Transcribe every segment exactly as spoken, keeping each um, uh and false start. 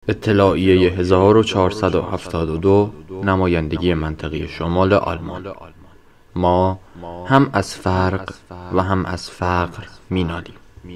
اطلاعیه هزار و چهارصد و هفتاد و دو نمایندگی منطقی شمال آلمان. ما هم از فرق و هم از فقر مینالیم.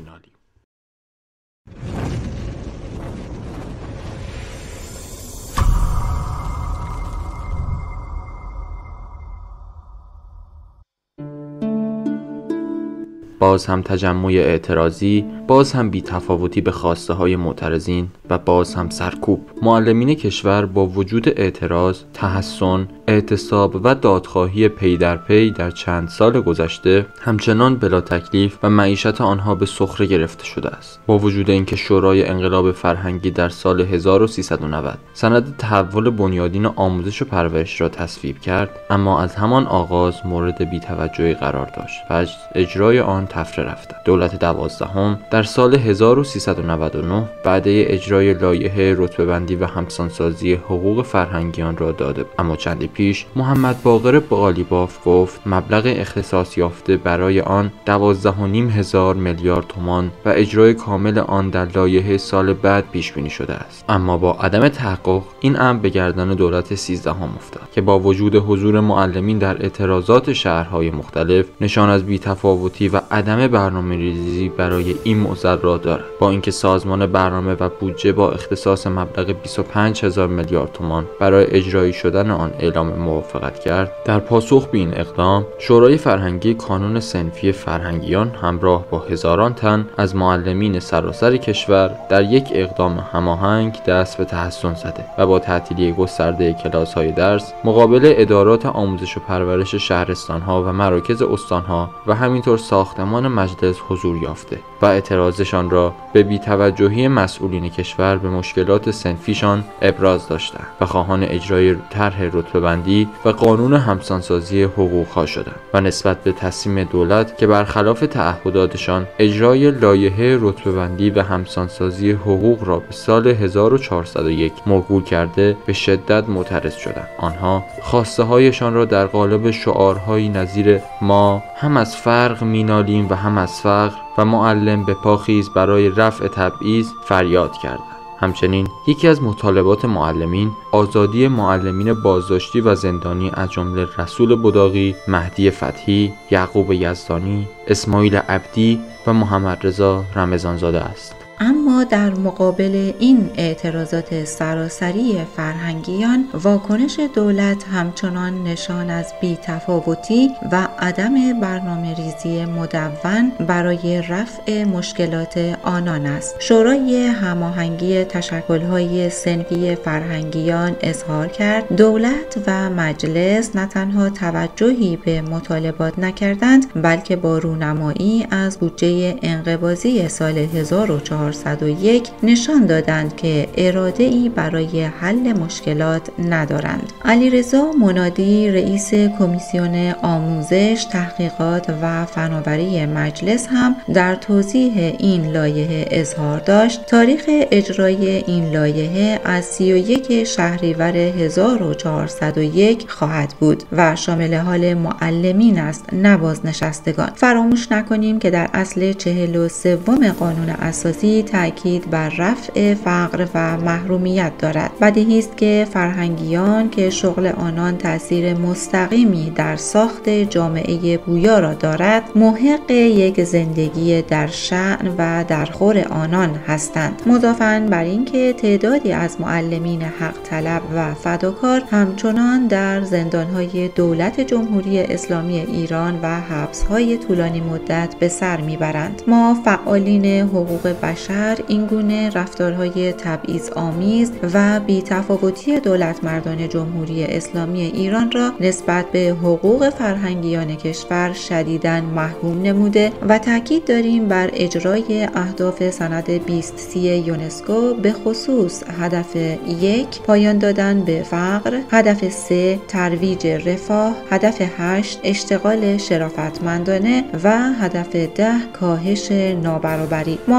باز هم تجمع اعتراضی، باز هم بی تفاوتی به خواسته های معترضین و باز هم سرکوب. معلمین کشور با وجود اعتراض، تحسن، اعتصاب و دادخواهی پی در پی در چند سال گذشته همچنان بلا تکلیف و معیشت آنها به سخره گرفته شده است. با وجود اینکه شورای انقلاب فرهنگی در سال هزار و سیصد و نود سند تحول بنیادین آموزش و پرورش را تصویب کرد، اما از همان آغاز مورد بی‌توجهی قرار داشت و از اجرای آن تفره رفت. دولت دوازدهم در سال هزار و سیصد و نود و نه بعد اجرای لایحه رتبه‌بندی و همسانسازی حقوق فرهنگیان را داده، اما چندی پیش محمد باقر قالیباف گفت مبلغ اختصاص یافته برای آن دوازده و نیم هزار میلیارد تومان و اجرای کامل آن در لایحه سال بعد پیش بینی شده است. اما با عدم تحقق این امر به گردن دولت سیزدهم افتاد که با وجود حضور معلمین در اعتراضات شهرهای مختلف نشان از بی‌تفاوتی و عدم برنامه‌ریزی برای این معضل را دارد. با اینکه سازمان برنامه و بودجه با اختصاص مبلغ بیست و پنج هزار میلیارد تومان برای اجرایی شدن آن اعلام موافقت کرد، در پاسخ به این اقدام شورای فرهنگی کانون صنفی فرهنگیان همراه با هزاران تن از معلمین سراسر کشور در یک اقدام هماهنگ دست به تحسن زده و با تعطیلی گسترده کلاس‌های درس مقابل ادارات آموزش و پرورش شهرستان‌ها و مراکز استان‌ها و همینطور ساختمان مجلس حضور یافته و اعتراضشان را به بی‌توجهی مسئولین کشور به مشکلات صنفیشان ابراز داشتند و خواهان اجرای طرح رتبه‌بندی و قانون همسانسازی حقوق‌ها شدند و نسبت به تصمیم دولت که برخلاف تعهداتشان اجرای لایحه رتبه‌بندی و همسانسازی حقوق را به سال هزار و چهارصد و یک موکول کرده به شدت معترض شدند. آنها خواسته هایشان را در قالب شعارهایی نظیر ما هم از فرق مینالیم و هم از فقر و معلم به پاخیز برای رفع تبعیض فریاد کردند. همچنین یکی از مطالبات معلمین آزادی معلمین بازداشتی و زندانی از جمله رسول بداغی، مهدی فتحی، یعقوب یزدانی، اسماعیل عبدی و محمد رضا رمضانزاده است. اما در مقابل این اعتراضات سراسری فرهنگیان، واکنش دولت همچنان نشان از بی‌تفاوتی و عدم برنامه‌ریزی مدون برای رفع مشکلات آنان است. شورای هماهنگی تشکل‌های صنفی فرهنگیان اظهار کرد دولت و مجلس نه تنها توجهی به مطالبات نکردند، بلکه با رونمایی از بودجه انقباضی سال هزار و چهارصد و یک نشان دادند که اراده‌ای برای حل مشکلات ندارند. علیرضا منادی رئیس کمیسیون آموزش، تحقیقات و فناوری مجلس هم در توضیح این لایحه اظهار داشت تاریخ اجرای این لایحه از سی و یک شهریور هزار و چهارصد و یک خواهد بود و شامل حال معلمین است نه بازنشستگان. فراموش نکنیم که در اصل چهل و سوم قانون اساسی تأکید بر رفع فقر و محرومیت دارد. بدیهی است که فرهنگیان که شغل آنان تأثیر مستقیمی در ساخت جامعه پویا را دارد، محق یک زندگی در شأن و در خور آنان هستند. مضافاً بر اینکه تعدادی از معلمین حق طلب و فداکار همچنان در زندانهای دولت جمهوری اسلامی ایران و حبسهای طولانی مدت به سر میبرند. ما فعالین حقوق بشر این گونه رفتارهای تبعیض آمیز و بی‌تفاوتی دولت مردان جمهوری اسلامی ایران را نسبت به حقوق فرهنگیان کشور شدیداً محکوم نموده و تاکید داریم بر اجرای اهداف سند بیست سی یونسکو، به خصوص هدف یک پایان دادن به فقر، هدف سه ترویج رفاه، هدف هشت اشتغال شرافتمندانه و هدف ده کاهش نابرابری. ما همچنین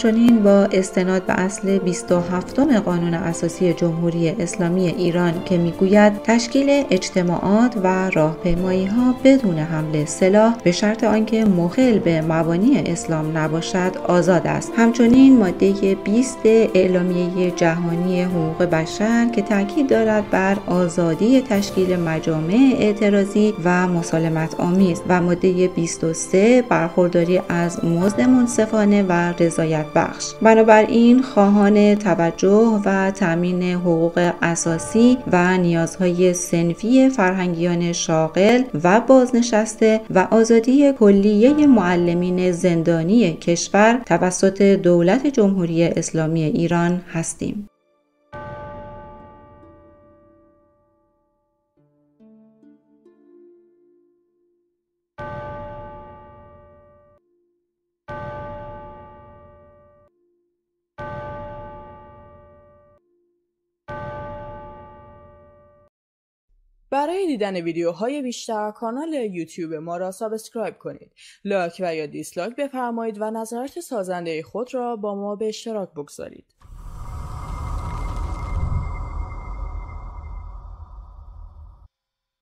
همچنین با استناد به اصل بیست و هفتم قانون اساسی جمهوری اسلامی ایران که میگوید تشکیل اجتماعات و راهپیمایی‌ها بدون حمل سلاح به شرط آنکه مخل به مبانی اسلام نباشد آزاد است. همچنین ماده بیست اعلامیه جهانی حقوق بشر که تاکید دارد بر آزادی تشکیل مجامع اعتراضی و مسالمت آمیز و ماده بیست و سه برخورداری از مزد منصفانه و رضایت بخش. بنابراین خواهان توجه و تامین حقوق اساسی و نیازهای صنفی فرهنگیان شاغل و بازنشسته و آزادی کلیه معلمین زندانی کشور توسط دولت جمهوری اسلامی ایران هستیم. برای دیدن ویدیوهای بیشتر کانال یوتیوب ما را سابسکرایب کنید، لایک و یا دیسلایک بفرمایید و نظرات سازنده خود را با ما به اشتراک بگذارید.